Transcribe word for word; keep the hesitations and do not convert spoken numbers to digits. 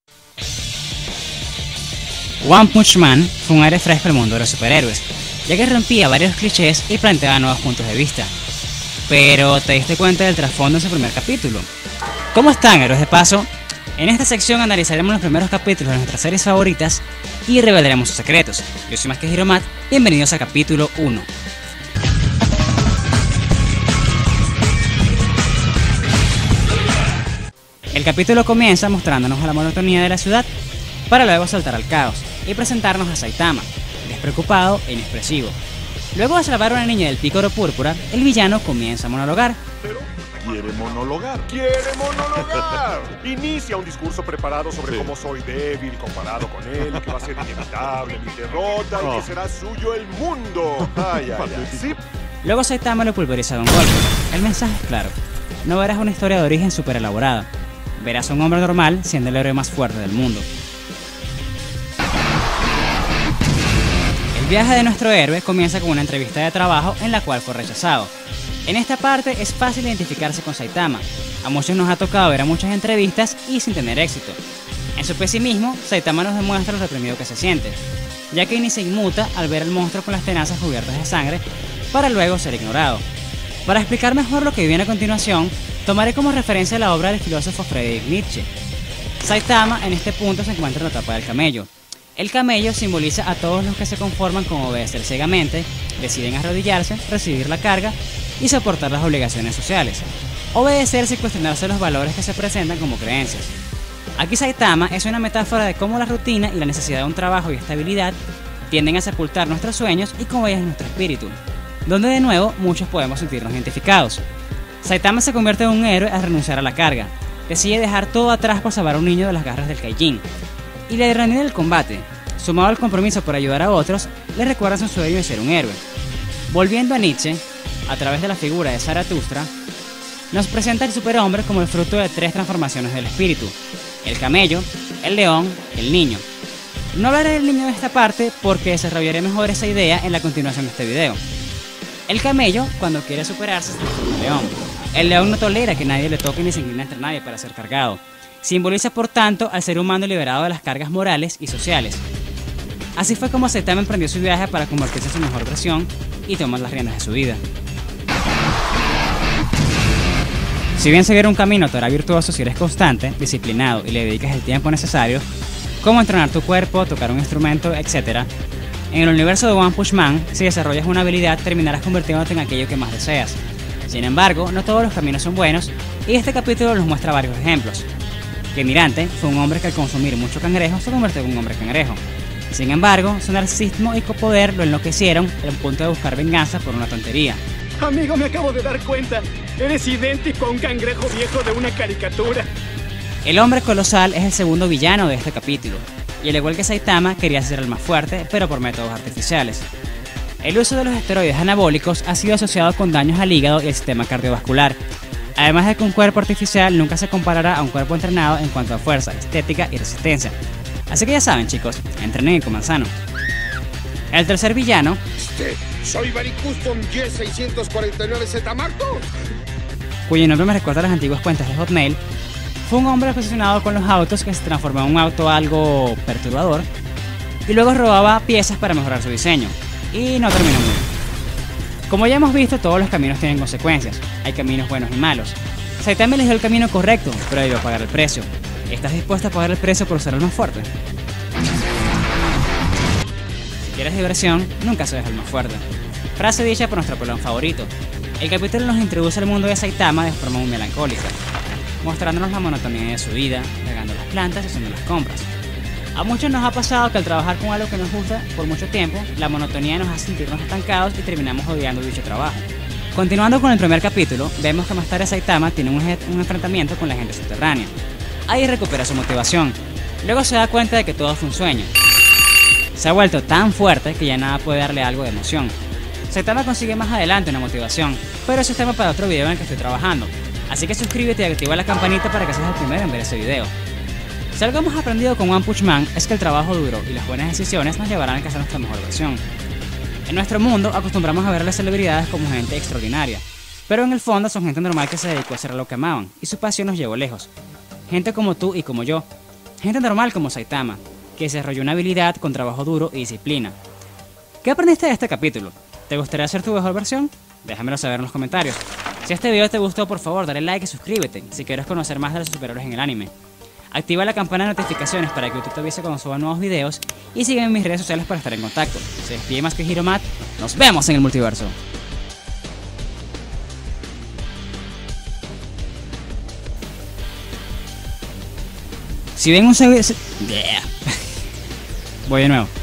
One Punch Man fue un aire fresco al mundo de los superhéroes, ya que rompía varios clichés y planteaba nuevos puntos de vista. Pero, ¿te diste cuenta del trasfondo en su primer capítulo? ¿Cómo están, héroes de paso? En esta sección analizaremos los primeros capítulos de nuestras series favoritas y revelaremos sus secretos. Yo soy Más que Hiromat, bienvenidos a capítulo uno. El capítulo comienza mostrándonos a la monotonía de la ciudad, para luego saltar al caos y presentarnos a Saitama, despreocupado e inexpresivo. Luego de salvar a una niña del pícoro púrpura, el villano comienza a monologar. Pero quiere monologar. ¡Quiere monologar! Inicia un discurso preparado sobre sí. cómo soy débil comparado con él, que va a ser inevitable mi derrota oh. y que será suyo el mundo. Ay, ay, ay. ¿Sí? Luego Saitama lo pulveriza de un golpe. El mensaje es claro. No verás una historia de origen súper elaborada. Verás a un hombre normal siendo el héroe más fuerte del mundo. El viaje de nuestro héroe comienza con una entrevista de trabajo en la cual fue rechazado. En esta parte es fácil identificarse con Saitama. A muchos nos ha tocado ver a muchas entrevistas y sin tener éxito. En su pesimismo, Saitama nos demuestra lo reprimido que se siente, ya que inicia inmuta al ver al monstruo con las tenazas cubiertas de sangre, para luego ser ignorado. Para explicar mejor lo que viene a continuación, tomaré como referencia la obra del filósofo Friedrich Nietzsche. Saitama en este punto se encuentra en la tapa del camello. El camello simboliza a todos los que se conforman con obedecer ciegamente, deciden arrodillarse, recibir la carga y soportar las obligaciones sociales. Obedecer sin cuestionarse los valores que se presentan como creencias. Aquí Saitama es una metáfora de cómo la rutina y la necesidad de un trabajo y estabilidad tienden a sepultar nuestros sueños y con ellos nuestro espíritu, donde de nuevo muchos podemos sentirnos identificados. Saitama se convierte en un héroe al renunciar a la carga, decide dejar todo atrás por salvar a un niño de las garras del Kaijin. Y la adrenalina del combate, sumado al compromiso por ayudar a otros, le recuerda su sueño de ser un héroe. Volviendo a Nietzsche, a través de la figura de Zaratustra, nos presenta el superhombre como el fruto de tres transformaciones del espíritu: el camello, el león, el niño. No hablaré del niño de esta parte porque desarrollaré mejor esa idea en la continuación de este video. El camello, cuando quiere superarse, se transforma en león. El león no tolera que nadie le toque ni se inclina ante nadie para ser cargado. Simboliza por tanto al ser humano liberado de las cargas morales y sociales. Así fue como Saitama emprendió su viaje para convertirse en su mejor versión y tomar las riendas de su vida. Si bien seguir un camino te hará virtuoso si eres constante, disciplinado y le dedicas el tiempo necesario, como entrenar tu cuerpo, tocar un instrumento, etcétera, en el universo de One Punch Man, si desarrollas una habilidad terminarás convirtiéndote en aquello que más deseas. Sin embargo, no todos los caminos son buenos y este capítulo nos muestra varios ejemplos. Que Mirante fue un hombre que al consumir mucho cangrejo se convirtió en un hombre cangrejo. Sin embargo, su narcisismo y copoder lo enloquecieron al punto de buscar venganza por una tontería. Amigo, me acabo de dar cuenta. Eres idéntico a un cangrejo viejo de una caricatura. El hombre colosal es el segundo villano de este capítulo, y al igual que Saitama quería ser el más fuerte, pero por métodos artificiales. El uso de los esteroides anabólicos ha sido asociado con daños al hígado y al sistema cardiovascular. Además de que un cuerpo artificial nunca se comparará a un cuerpo entrenado en cuanto a fuerza, estética y resistencia. Así que ya saben, chicos, entrenen y coman sano. El tercer villano... Este, soy Varicustom Y seiscientos cuarenta y nueve Z Marco, cuyo nombre me recuerda a las antiguas cuentas de Hotmail, fue un hombre obsesionado con los autos que se transformó en un auto algo perturbador y luego robaba piezas para mejorar su diseño. Y no terminó muy bien. Como ya hemos visto, todos los caminos tienen consecuencias. Hay caminos buenos y malos. Saitama eligió el camino correcto, pero debió pagar el precio. ¿Estás dispuesto a pagar el precio por ser el más fuerte? Si quieres diversión, nunca seas el más fuerte. Frase dicha por nuestro pelón favorito. El capítulo nos introduce al mundo de Saitama de forma muy melancólica, mostrándonos la monotonía de su vida, regando las plantas y haciendo las compras. A muchos nos ha pasado que al trabajar con algo que nos gusta por mucho tiempo, la monotonía nos hace sentirnos estancados y terminamos odiando dicho trabajo. Continuando con el primer capítulo, vemos que más tarde Saitama tiene un, un enfrentamiento con la gente subterránea. Ahí recupera su motivación. Luego se da cuenta de que todo fue un sueño. Se ha vuelto tan fuerte que ya nada puede darle algo de emoción. Saitama consigue más adelante una motivación, pero eso es tema para otro video en el que estoy trabajando. Así que suscríbete y activa la campanita para que seas el primero en ver ese video. Si algo hemos aprendido con One Punch Man es que el trabajo duro y las buenas decisiones nos llevarán a alcanzar nuestra mejor versión. En nuestro mundo acostumbramos a ver a las celebridades como gente extraordinaria, pero en el fondo son gente normal que se dedicó a hacer lo que amaban y su pasión nos llevó lejos. Gente como tú y como yo. gente normal como Saitama, que desarrolló una habilidad con trabajo duro y disciplina. ¿Qué aprendiste de este capítulo? ¿Te gustaría hacer tu mejor versión? Déjamelo saber en los comentarios. Si este video te gustó, por favor dale like y suscríbete si quieres conocer más de los superhéroes en el anime. Activa la campana de notificaciones para que YouTube te avise cuando suba nuevos videos y sígueme en mis redes sociales para estar en contacto. Se despide más que Hiromat. Nos vemos en el multiverso. Si ven un... Yeah. Voy de nuevo.